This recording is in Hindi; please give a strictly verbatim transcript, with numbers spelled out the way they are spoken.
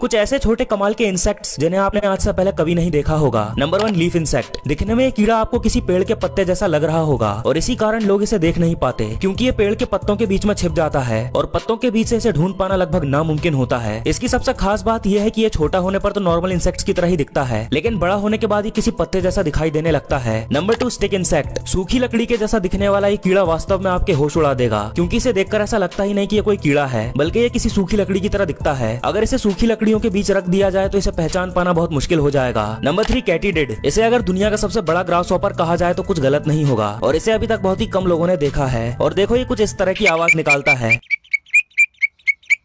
कुछ ऐसे छोटे कमाल के इंसेक्ट्स जिन्हें आपने आज से पहले कभी नहीं देखा होगा। Number one, leaf insect. दिखने में ये कीड़ा आपको किसी पेड़ के पत्ते जैसा लग रहा होगा और इसी कारण लोग इसे देख नहीं पाते क्योंकि ये पेड़ के पत्तों के बीच में छिप जाता है और पत्तों के बीच से इसे ढूंढ पाना लगभग नामुमकिन होता है। इसकी सबसे खास बात यह है कि ये छोटा होने पर तो नॉर्मल इंसेक्ट्स की तरह ही दिखता है, लेकिन बड़ा होने के बाद ये किसी पत्ते जैसा दिखाई देने लगता है। Number two, stick insect. सूखी लकड़ी के जैसा दिखने वाला ये कीड़ा वास्तव में आपके होश उड़ा देगा क्योंकि इसे देखकर ऐसा लगता ही नहीं कि ये कोई कीड़ा है, बल्कि ये किसी सूखी लकड़ी की तरह दिखता है। अगर इसे सूखी लकड़ियों के बीच रख दिया जाए तो इसे पहचान पाना बहुत मुश्किल हो जाएगा। Number three, katydid. इसे अगर दुनिया का सबसे बड़ा ग्रास हॉपर कहा जाए तो कुछ गलत नहीं होगा और इसे अभी तक बहुत ही कम लोगों ने देखा है। और देखो ये कुछ इस तरह की आवाज निकालता है।